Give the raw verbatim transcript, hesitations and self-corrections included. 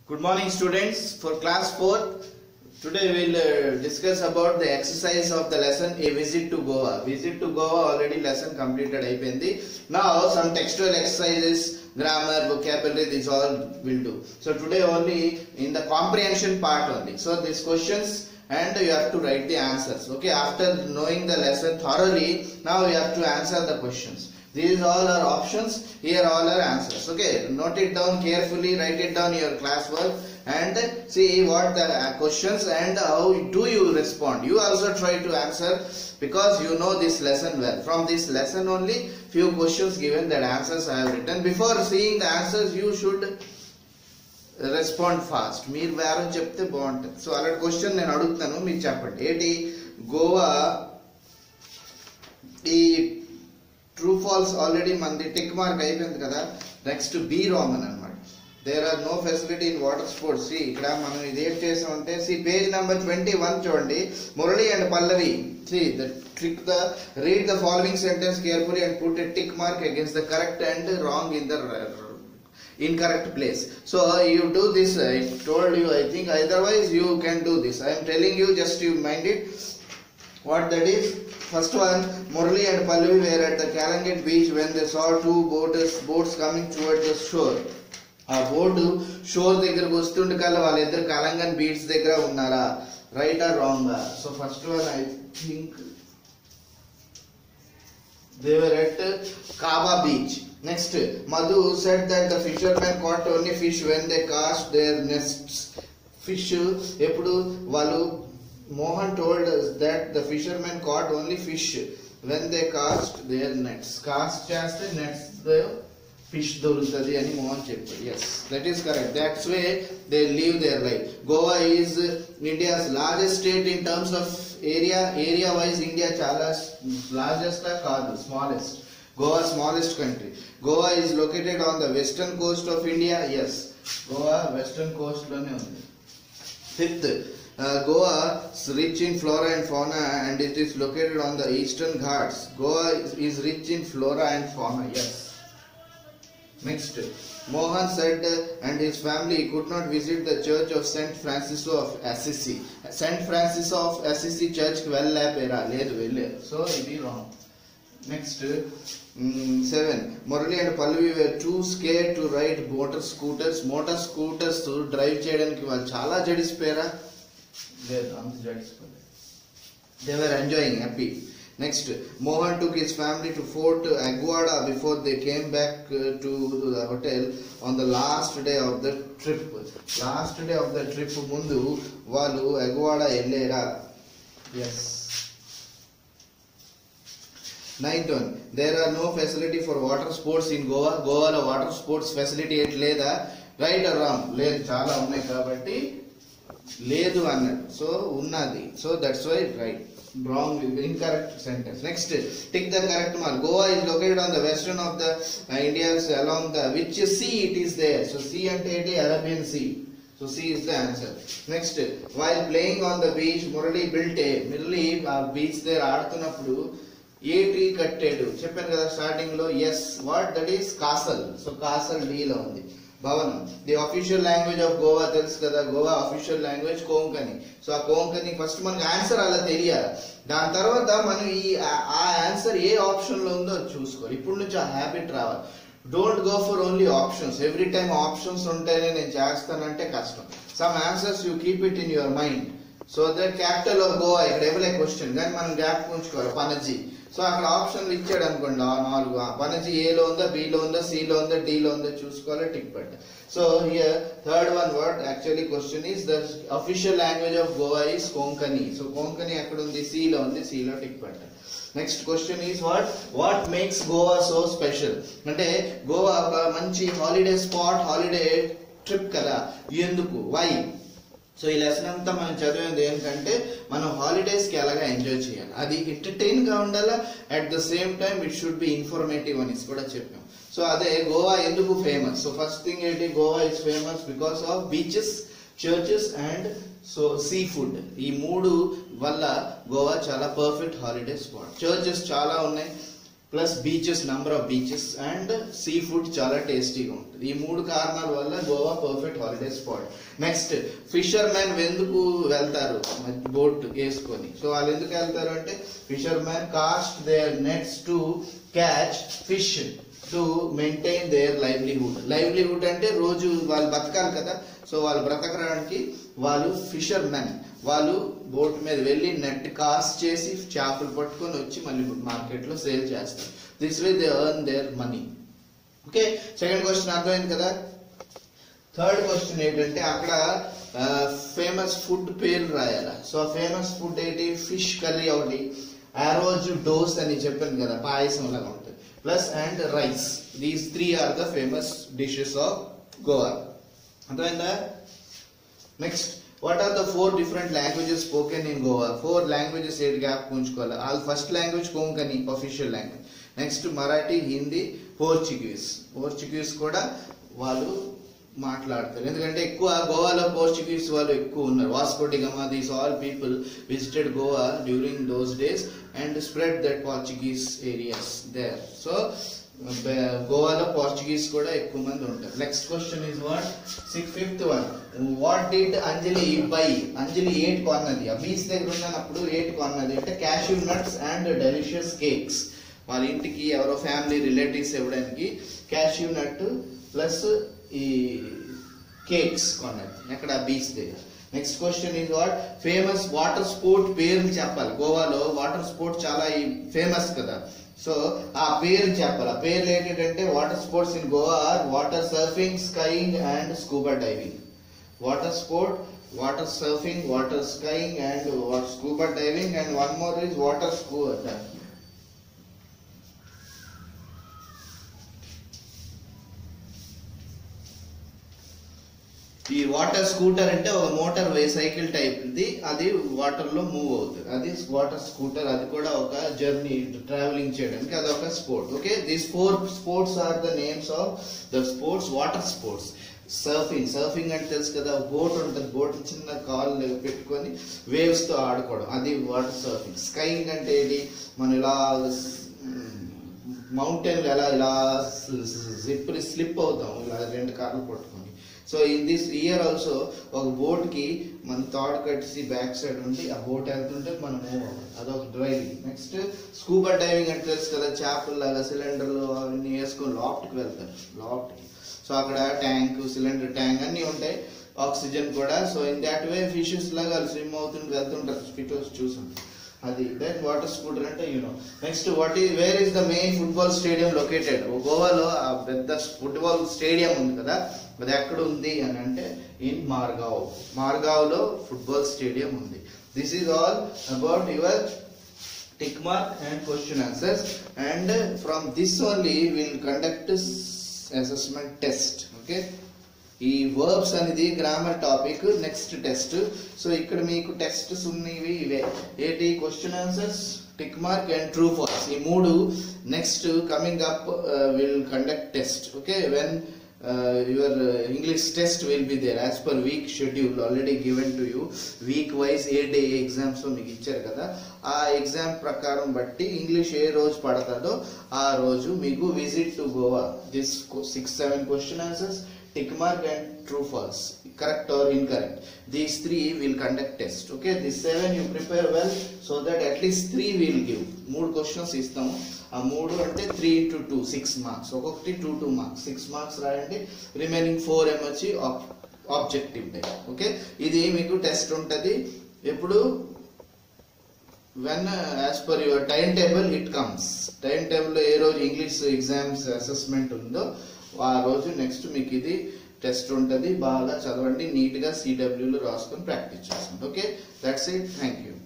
Good morning students. For class four, today we will uh, discuss about the exercise of the lesson A Visit to Goa. Visit to Goa already lesson completed అయిపోయింది. Now some textual exercises, grammar, vocabulary, these all will do. So today only in the comprehension part only. So these questions and you have to write the answers. Okay, after knowing the lesson thoroughly, now you have to answer the questions. These all are options, here all are answers. Okay, note it down carefully, write it down your classwork and see what the questions and how do you respond. You also try to answer because you know this lesson well. From this lesson only few questions given, that answers I have written. Before seeing the answers you should respond fast. మీరు వేరే చెప్తే బాగుంటుంది. So అలాంటి question నేను అడుగుతాను, మీరు చెప్పండి. ఏంటి గోవా ఈ ట్రూ ఫాల్స్ ఆల్రెడీ మనది టిక్ మార్క్ అయిపోయింది కదా. నెక్స్ట్ బి రాంగ్ అనమాట. There are no facility in water sports. C ఇక్కడ మనం ఇది ఏం చేసామంటే C page number twenty one చూడండి. Murali and Pallavi, C the trick the read the following sentence carefully and put a tick mark against the correct and wrong in the incorrect place. So you do this, I told you, I think otherwise you can do this. I am telling you, just you mind it what that is. First one, Murali and Pallavi were at the Kalangat beach when they saw two boats boats coming towards the shore. ఆ board shore దగ్గరకు వస్తుండే కల్లా వాళ్ళిద్దరు Calangute beach దగ్గర ఉన్నారా? Right or wrong? So first one I think they were at Kaba beach. Next, Madhu said that the fishermen caught only fish when they cast their nests. Fish ఎప్పుడు వాళ్ళు Mohan told us that the fishermen caught only fish when they cast their nets. Cast చేస్తే nets fish దొరుకుతుంది అని మోహన్ చెప్పాడు. Yes, that is correct. That's way they live their life. Goa is India's largest state in terms of area. Area wise India చాలా largest కాదు, smallest. Goa smallest country. Goa is located on the western coast of India. Yes, Goa western coast లోనే ఉంది. Fifth, uh, Goa is rich in flora and fauna and it is located on the eastern Ghats. Goa is, is rich in flora and fauna. Yes. Next, Mohan said uh, and his family could not visit the church of Saint Francis of Assisi. Saint Francis of Assisi church కి వెళ్ళలేపేరా? లేదు, వెళ్ళారు. So it is wrong. Next, um, seven, Murali and Pallavi were too scared to ride motor scooters. Motor scooters to drive చేయడానికి వాళ్ళు చాలా జడిసిపోయారా? లేదు, అంత జడిసిపోలేదు. They were enjoying, happy. Next, Mohan took his family to Fort Aguada before they came back uh, to the hotel on the last day of the trip. Last day of the trip mundu valu Aguada ellera. Yes. Ninth one, there are no facility for water sports in Goa. Goa lo water sports facility et leda? Right or wrong? Ledu, chaala unnai kabatti ledu annadu. So unnadi. So that's why right. Wrong, incorrect sentence. Next, tick the correct mark. Goa is located on the western of the uh, India's along the which sea it is there. So sea ante edi Arabian Sea. So sea is the answer. Next, while playing on the beach, Murali built a Murali uh, beach there ఆడుతున్నప్పుడు ఏ tree కట్టాడు? చెప్పాను కదా starting లో. Yes, what that is castle. So castle D లో ఉంది. భవనం. The official language of Goa తెలుసు కదా, Goa official language Konkani. So ఆ కోంకణి ఫస్ట్ మనకి ఆన్సర్ అలా తెలియాలి. దాని తర్వాత మనం ఈ ఆ ఆన్సర్ ఏ ఆప్షన్ లో ఉందో చూసుకోవాలి. ఇప్పుడు నుంచి ఆ హ్యాబిట్ రావాలి. Don't go for only options. Every time options ఉంటేనే నేను చేస్తానంటే కష్టం. Some answers you keep it in your mind. So the capital of Goa ఇక్కడ ఇవ్వలే క్వశ్చన్, కానీ మనం జ్ఞాపకం ఉంచుకోవాలి పనజీ. సో అక్కడ ఆప్షన్లు ఇచ్చాడు అనుకోండి, ఆ నాలుగు పనజీ ఏలో ఉందా, బిలో ఉందా, సిలో ఉందా, డిలో ఉందా చూసుకోవాలి, టిక్ పెట్ట. So here third one word actually question is the official language of Goa is Konkani. So Konkani ఎక్కడ ఉంది? సిలో ఉంది, సిలో టిక్ పెట్ట. Next question is what what makes Goa so special? అంటే గోవా ఒక మంచి హాలిడే స్పాట్, హాలిడే ట్రిప్ కదా. ఎందుకు? వై? సో ఈ లెసన్ అంతా మనం చదివేది ఏంటంటే మనం హాలిడేస్ కి ఎలాగా ఎంజాయ్ చేయాలి, అది ఎంటర్టైన్ గా ఉండాలా, at the same time it should be informative అని కూడా చెప్పాం. సో అదే గోవా ఎందుకు ఫేమస్? సో ఫస్ట్ థింగ్ ఏంటి, Goa is famous because of beaches, churches and so seafood. ఈ మూడు వల్ల గోవా చాలా పర్ఫెక్ట్ హాలిడే స్పాట్. చర్చెస్ చాలా ఉన్నాయి, plus beaches, number of beaches and seafood చాలా టేస్టీగా ఉంటుంది. ఈ మూడు కారణాల వల్ల Goa perfect holiday spot. Next, fisherman ఎందుకు వెళ్తారు బోట్ వేసుకొని? సో వాళ్ళు ఎందుకు వెళ్తారు అంటే, fisherman cast their nets to catch fish to maintain their livelihood. Livelihood అంటే రోజు వాళ్ళు బతకాలి కదా, సో వాళ్ళు బ్రతకడానికి వాళ్ళు ఫిషర్ మ్యాన్, వాళ్ళు బోట్ మీద వెళ్ళి నెట్ కాస్ట్ చేసి చేపలు పట్టుకొని వచ్చి మళ్ళీ మార్కెట్ లో సేల్ చేస్తారు. This way they earn their money. Okay, second question అర్థమైంది కదా. థర్డ్ క్వశ్చన్ ఏంటంటే, అక్కడ ఫేమస్ ఫుడ్ పేరు రాయాల. సో ఫేమస్ ఫుడ్ ఏంటి? ఫిష్ కర్రీ ఒకటి, ఆ రోజు డోస్ అని చెప్పాను కదా, పాయసం లాగా ఉంటుంది, plus and rice. These three are the famous dishes of Goa. అర్థమైందా? Next, what are the four different languages spoken in Goa? Four languages eight gap ఉంచుకోవాలి. All first language Konkani, official language. Next Marathi, Hindi, Portuguese. Portuguese కూడా వాళ్ళు మాట్లాడతారు, ఎందుకంటే ఎక్కువ గోవాలో Portuguese వాళ్ళు ఎక్కువ ఉన్నారు. Vasco da Gama, these all people visited Goa during those days and spread that Portuguese areas there. So గోవాలో పోర్చుగీస్ కూడా ఎక్కువ మంది ఉంటారు. Next question is what? Six fifth one. What did Anjali buy? Anjali ate కొన్నది, ఆ బీచ్ దగ్గర ఉన్నప్పుడు ఏట్ కొన్నది అంటే cashew nuts and delicious cakes. వాళ్ళ ఇంటికి ఎవరో ఫ్యామిలీ రిలేటివ్స్ ఇవ్వడానికి క్యాష్యూ నట్ ప్లస్ ఈ కేక్స్ కొన్నది ఎక్కడ? బీచ్ దగ్గర. Next question is what? Famous water sport పేరు చెప్పాలి. గోవాలో వాటర్ స్పోర్ట్ చాలా ఫేమస్ కదా, సో ఆ పేరు చెప్పాలి. ఆ పేర్లు ఏంటంటే, water sports in Goa are water surfing, skiing and scuba diving. Water sport, water surfing, water skiing and scuba diving, and one more is water scuba. ఈ వాటర్ స్కూటర్ అంటే ఒక మోటార్ వే సైకిల్ టైప్ ఇది, అది వాటర్ లో move అవుతుంది, అది water scooter. అది కూడా ఒక జర్నీ ట్రావెలింగ్ చేయడానికి అది ఒక sport. Okay, these four sports are the names of the sports. Water sports, surfing. Surfing అంటే తెలుసు కదా, బోట్ ఉంటుంది, బోట్ చిన్న కాళ్ళు పెట్టుకొని వేవ్స్ తో ఆడుకోవడం, అది వాటర్ సర్ఫింగ్. స్కైయింగ్ అంటే ఏంటి? మనం ఇలా మౌంటైన్ ఎలా ఇలా జిప్ స్లిప్ అవుతాం ఇలా రెండు కార్లు పట్టుకొని. So in this year also ఒక బోట్ కి మన తాడు కట్టేసి బ్యాక్ సైడ్ ఉండి ఆ బోట్ వెళ్తుంటే మనం మూవ్ అవ్వాలి, అదొక డ్రైవింగ్. నెక్స్ట్ స్కూబా డైవింగ్ అంటే తెలుసు కదా, చేపల్లాగా సిలిండర్లు అవన్నీ వేసుకొని లాఫ్ట్కి వెళ్తారు, లాఫ్ట్కి. సో అక్కడ ట్యాంక్, సిలిండర్ ట్యాంక్ అన్నీ ఉంటాయి, ఆక్సిజన్ కూడా. So in that way fishes లాగా స్విమ్ అవుతుంటే వెళ్తుంటారు, స్పిటోస్ చూసుంటారు. అది దట్ వాటర్ స్కూటర్ అంటే you know. Next, what is where is the main football stadium located? గోవాలో ఆ పెద్ద ఫుట్బాల్ స్టేడియం ఉంది కదా, అది ఎక్కడ ఉంది అని అంటే ఇన్ మార్గావ్. మార్గావ్ లో ఫుట్బాల్ స్టేడియం ఉంది. This is all about your tick mark and question answers, and from this only will conduct assessment test. Okay, ఈ వర్బ్స్ అనేది grammar topic, next test. So ఇక్కడ మీకు టెస్ట్స్ ఉన్నవి ఇవే ఏంటి? Question answers, tick mark and true false. ఈ మూడు next coming up will conduct test. Okay, when your English test will be there as per week schedule already given to you. Week wise ఏ day exams మీకు ఇచ్చారు కదా, ఆ exam ప్రకారం బట్టి English ఏ రోజు పడుతుందో ఆ రోజు మీకు visit to Goa. This six seven question answers, tick mark and true false, correct or incorrect, these three will conduct test. Okay, these seven you prepare well so that at least three will give. మూడు questions ఇస్తాము, ఆ మూడు అంటే three into two six marks, ఒక్కొక్కటి two two marks, six marks రాయండి. Remaining four ఏమొచ్చి objective type. Okay, ఇది మీకు టెస్ట్ ఉంటుంది ఎప్పుడు? When as per your time table it comes. Time టేబుల్లో ఏ రోజు ఇంగ్లీష్ ఎగ్జామ్స్ అసెస్మెంట్ ఉందో ఆ రోజు నెక్స్ట్ మీకు ఇది టెస్ట్ ఉంటుంది. బాగా చదవండి, నీట్గా సిడబ్ల్యూలో రాసుకొని ప్రాక్టీస్ చేస్తుంది. Okay, that's it, thank you.